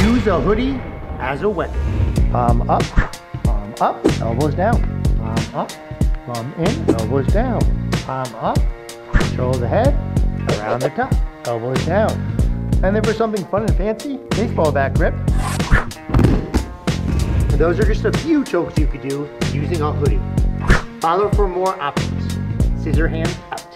Use a hoodie as a weapon. Palm up, elbows down. Palm up, palm in, elbows down. Palm up, control the head, around the top, elbows down. And then for something fun and fancy, baseball bat grip. And those are just a few chokes you could do using a hoodie. Follow for more options. Scissorhands out.